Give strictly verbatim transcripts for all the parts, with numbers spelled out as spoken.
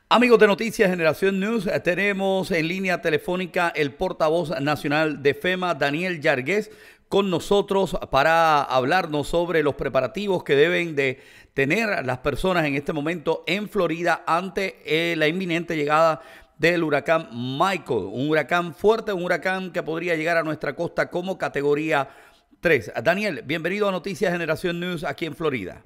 Amigos de Noticias Generación News, eh, tenemos en línea telefónica el portavoz nacional de FEMA, Daniel Yargués, con nosotros para hablarnos sobre los preparativos que deben de tener las personas en este momento en Florida ante eh, la inminente llegada del huracán Michael. Un huracán fuerte, un huracán que podría llegar a nuestra costa como categoría tres. Daniel, bienvenido a Noticias Generación News aquí en Florida.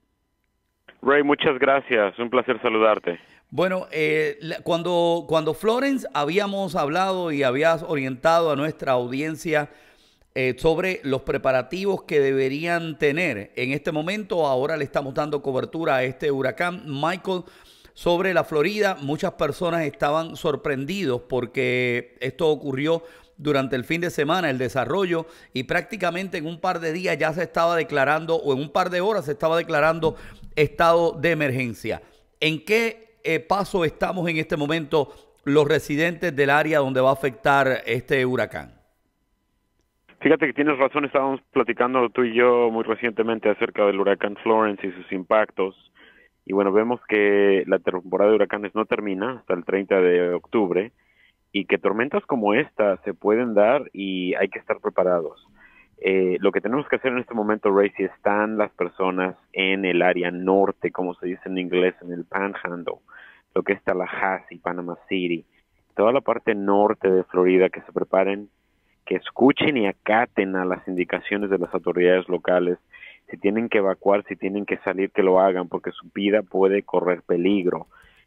Ray, muchas gracias. Un placer saludarte. Bueno, eh, cuando, cuando Florence habíamos hablado y habías orientado a nuestra audiencia eh, sobre los preparativos que deberían tener en este momento, ahora le estamos dando cobertura a este huracán Michael sobre la Florida. Muchas personas estaban sorprendidos porque esto ocurrió durante el fin de semana, el desarrollo, y prácticamente en un par de días ya se estaba declarando, o en un par de horas se estaba declarando estado de emergencia. ¿En qué eh, paso estamos en este momento los residentes del área donde va a afectar este huracán? Fíjate que tienes razón, estábamos platicando tú y yo muy recientemente acerca del huracán Florence y sus impactos. Y bueno, vemos que la temporada de huracanes no termina hasta el treinta de octubre y que tormentas como esta se pueden dar y hay que estar preparados. Eh, lo que tenemos que hacer en este momento, Ray, si están las personas en el área norte, como se dice en inglés, en el Panhandle, lo que es Tallahassee, Panama City, toda la parte norte de Florida, que se preparen, que escuchen y acaten a las indicaciones de las autoridades locales. Si tienen que evacuar, si tienen que salir, que lo hagan, porque su vida puede correr peligro.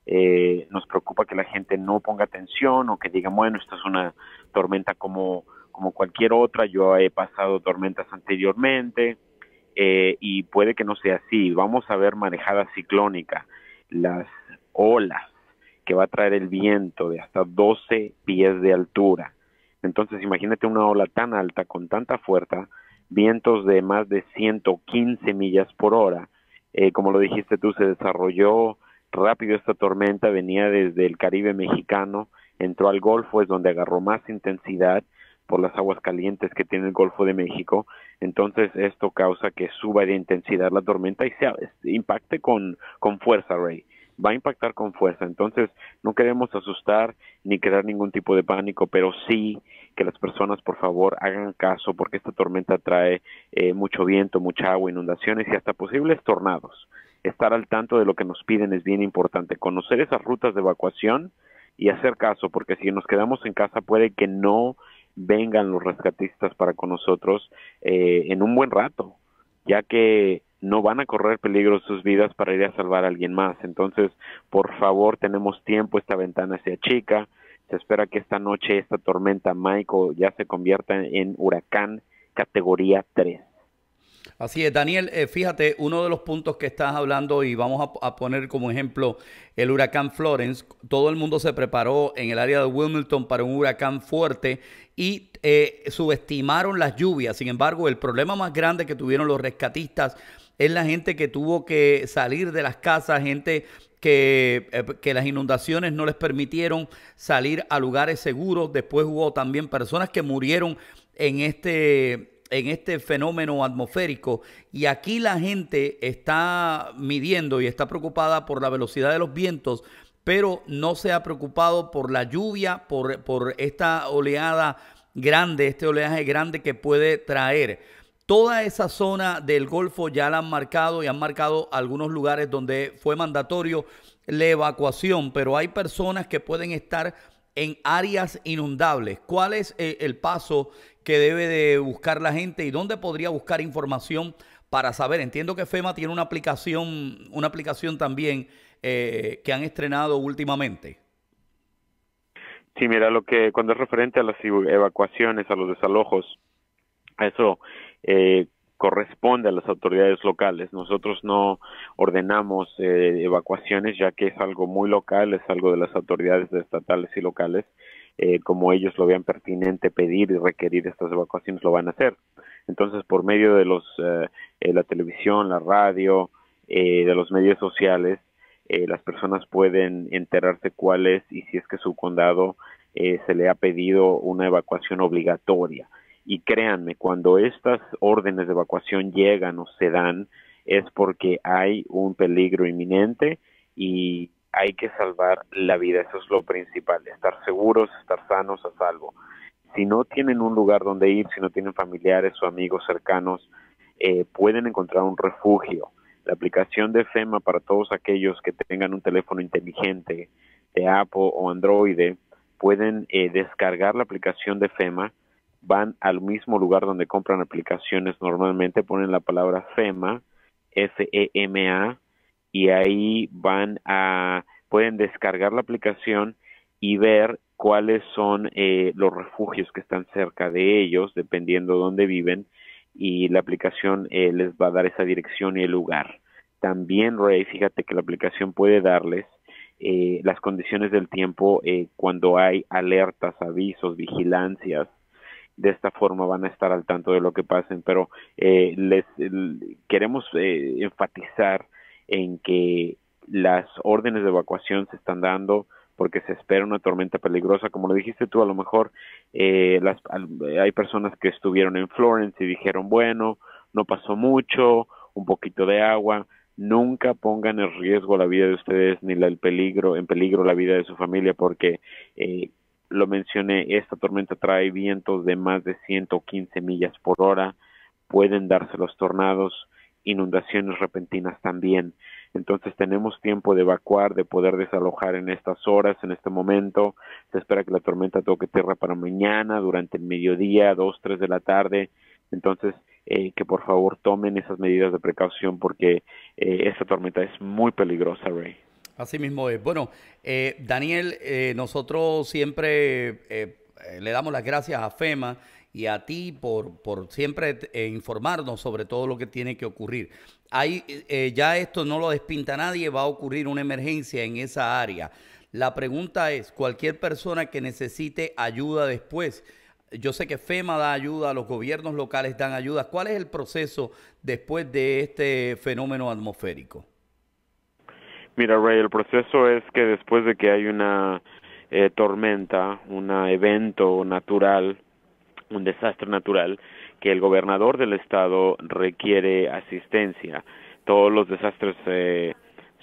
Eh, nos preocupa que la gente no ponga atención o que digan, bueno, esta es una tormenta como, como cualquier otra, yo he pasado tormentas anteriormente, eh, y puede que no sea así. Vamos a ver marejada ciclónica, las olas que va a traer el viento de hasta doce pies de altura. Entonces imagínate una ola tan alta, con tanta fuerza, vientos de más de ciento quince millas por hora. Eh, como lo dijiste tú, se desarrolló rápido esta tormenta, venía desde el Caribe mexicano, entró al Golfo, es donde agarró más intensidad por las aguas calientes que tiene el Golfo de México. Entonces esto causa que suba de intensidad la tormenta y se impacte con, con fuerza, Ray. Va a impactar con fuerza. Entonces no queremos asustar ni crear ningún tipo de pánico, pero sí que las personas por favor hagan caso, porque esta tormenta trae eh, mucho viento, mucha agua, inundaciones y hasta posibles tornados. Estar al tanto de lo que nos piden es bien importante, conocer esas rutas de evacuación y hacer caso, porque si nos quedamos en casa puede que no vengan los rescatistas para con nosotros eh, en un buen rato, ya que no van a correr peligro sus vidas para ir a salvar a alguien más. Entonces, por favor, tenemos tiempo, esta ventana se achica, se espera que esta noche esta tormenta Michael ya se convierta en huracán categoría tres. Así es, Daniel, eh, fíjate, uno de los puntos que estás hablando y vamos a, a, poner como ejemplo el huracán Florence, todo el mundo se preparó en el área de Wilmington para un huracán fuerte y eh, subestimaron las lluvias. Sin embargo, el problema más grande que tuvieron los rescatistas es la gente que tuvo que salir de las casas, gente que, eh, que las inundaciones no les permitieron salir a lugares seguros. Después hubo también personas que murieron en este en este fenómeno atmosférico, y aquí la gente está midiendo y está preocupada por la velocidad de los vientos, pero no se ha preocupado por la lluvia, por, por esta oleada grande, este oleaje grande que puede traer. Toda esa zona del Golfo ya la han marcado y han marcado algunos lugares donde fue mandatorio la evacuación, pero hay personas que pueden estar en áreas inundables. ¿Cuál es eh, el paso que debe de buscar la gente y dónde podría buscar información para saber? Entiendo que FEMA tiene una aplicación, una aplicación también eh, que han estrenado últimamente. Sí, mira, lo que cuando es referente a las evacuaciones, a los desalojos, a eso eh, corresponde a las autoridades locales. Nosotros no ordenamos eh, evacuaciones, ya que es algo muy local, es algo de las autoridades estatales y locales. Eh, como ellos lo vean pertinente pedir y requerir estas evacuaciones, lo van a hacer. Entonces, por medio de los eh, eh, la televisión, la radio, eh, de los medios sociales, eh, las personas pueden enterarse cuál es y si es que su condado eh, se le ha pedido una evacuación obligatoria. Y créanme, cuando estas órdenes de evacuación llegan o se dan, es porque hay un peligro inminente y hay que salvar la vida, eso es lo principal, estar seguros, estar sanos, a salvo. Si no tienen un lugar donde ir, si no tienen familiares o amigos cercanos, eh, pueden encontrar un refugio. La aplicación de FEMA para todos aquellos que tengan un teléfono inteligente de Apple o Android, pueden eh, descargar la aplicación de FEMA, van al mismo lugar donde compran aplicaciones normalmente, ponen la palabra FEMA, F E M A, y ahí van a, pueden descargar la aplicación y ver cuáles son eh, los refugios que están cerca de ellos, dependiendo de dónde viven, y la aplicación eh, les va a dar esa dirección y el lugar. También, Ray, fíjate que la aplicación puede darles eh, las condiciones del tiempo eh, cuando hay alertas, avisos, vigilancias. De esta forma van a estar al tanto de lo que pasen, pero eh, les el, queremos eh, enfatizar en que las órdenes de evacuación se están dando porque se espera una tormenta peligrosa. Como lo dijiste tú, a lo mejor eh, las, hay personas que estuvieron en Florence y dijeron, bueno, no pasó mucho, un poquito de agua. Nunca pongan en riesgo la vida de ustedes ni la, el peligro, en peligro la vida de su familia, porque eh, lo mencioné, esta tormenta trae vientos de más de ciento quince millas por hora, pueden darse los tornados, inundaciones repentinas también. Entonces tenemos tiempo de evacuar, de poder desalojar en estas horas, en este momento. Se espera que la tormenta toque tierra para mañana, durante el mediodía, dos, tres de la tarde. Entonces, eh, que por favor tomen esas medidas de precaución porque eh, esta tormenta es muy peligrosa, Ray. Así mismo es. Bueno, eh, Daniel, eh, nosotros siempre eh, eh, le damos las gracias a FEMA y a ti por, por siempre eh, informarnos sobre todo lo que tiene que ocurrir. Ahí, eh, ya esto no lo despinta nadie, va a ocurrir una emergencia en esa área. La pregunta es, cualquier persona que necesite ayuda después, yo sé que FEMA da ayuda, los gobiernos locales dan ayuda. ¿Cuál es el proceso después de este fenómeno atmosférico? Mira, Ray, el proceso es que después de que hay una eh, tormenta, un evento natural, un desastre natural, que el gobernador del estado requiere asistencia. Todos los desastres eh,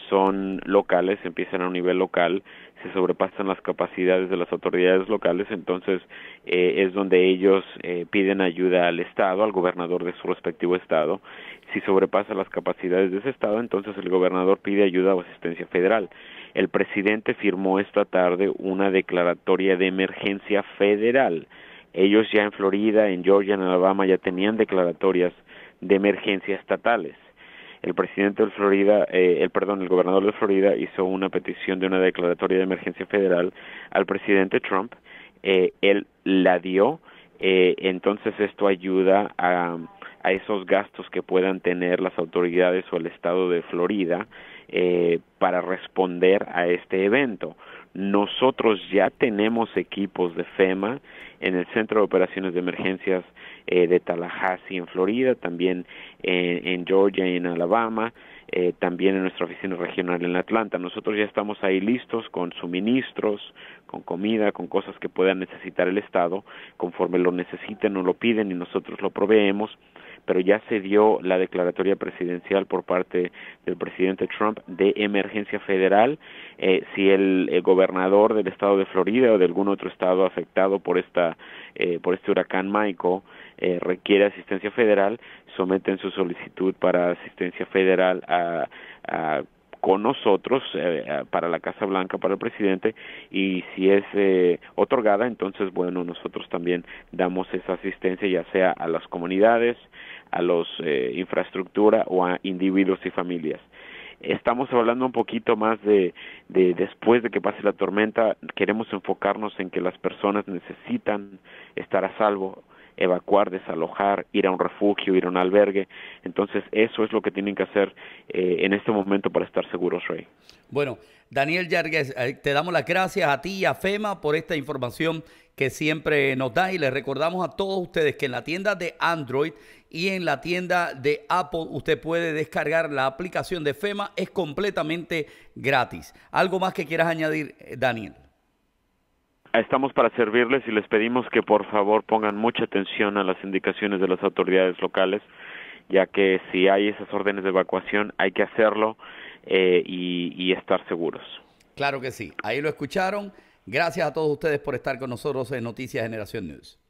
son locales, empiezan a un nivel local, se sobrepasan las capacidades de las autoridades locales, entonces eh, es donde ellos eh, piden ayuda al estado, al gobernador de su respectivo estado. Si sobrepasa las capacidades de ese estado, entonces el gobernador pide ayuda o asistencia federal. El presidente firmó esta tarde una declaratoria de emergencia federal. Ellos ya en Florida, en Georgia, en Alabama ya tenían declaratorias de emergencia estatales. El presidente de Florida, eh, el perdón, el gobernador de Florida hizo una petición de una declaratoria de emergencia federal al presidente Trump. Eh, él la dio, eh, entonces esto ayuda a, a esos gastos que puedan tener las autoridades o el estado de Florida eh, para responder a este evento. Nosotros ya tenemos equipos de FEMA en el Centro de Operaciones de Emergencias eh, de Tallahassee en Florida, también en, en Georgia y en Alabama, eh, también en nuestra oficina regional en Atlanta. Nosotros ya estamos ahí listos con suministros, con comida, con cosas que puedan necesitar el Estado, conforme lo necesiten o lo piden y nosotros lo proveemos, pero ya se dio la declaratoria presidencial por parte del presidente Trump de emergencia federal. Eh, si el, el gobernador del estado de Florida o de algún otro estado afectado por esta eh, por este huracán Michael eh, requiere asistencia federal, someten su solicitud para asistencia federal a, a con nosotros eh, para la Casa Blanca, para el presidente, y si es eh, otorgada, entonces, bueno, nosotros también damos esa asistencia, ya sea a las comunidades, a los eh, infraestructura o a individuos y familias. Estamos hablando un poquito más de, de después de que pase la tormenta, queremos enfocarnos en que las personas necesitan estar a salvo, evacuar, desalojar, ir a un refugio, ir a un albergue. Entonces, eso es lo que tienen que hacer eh, en este momento para estar seguros, Ray. Bueno, Daniel Yargues, eh, te damos las gracias a ti y a FEMA por esta información que siempre nos da, y les recordamos a todos ustedes que en la tienda de Android y en la tienda de Apple usted puede descargar la aplicación de FEMA, es completamente gratis. ¿Algo más que quieras añadir, Daniel? Estamos para servirles y les pedimos que por favor pongan mucha atención a las indicaciones de las autoridades locales, ya que si hay esas órdenes de evacuación hay que hacerlo eh, y, y estar seguros. Claro que sí. Ahí lo escucharon. Gracias a todos ustedes por estar con nosotros en Noticias Generación News.